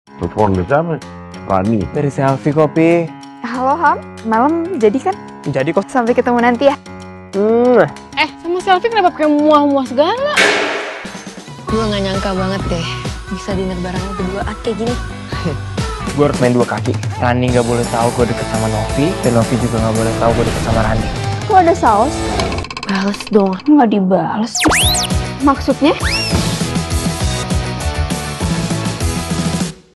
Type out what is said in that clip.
Telepon dari siapa? Rani. Dari selfie kopi. Halo Ham, malam jadi kan? Jadi kok. Sampai ketemu nanti ya. Sama selfie kenapa pakai muah-muah segala? Gue gak nyangka banget deh bisa dinner bareng lo berdua kayak gini. Gue harus main 2 kaki. Rani gak boleh tahu gue deket sama Novi, dan Novi juga gak boleh tahu gue deket sama Rani. Kok ada saus? Bales dong. Nggak dibales. Maksudnya?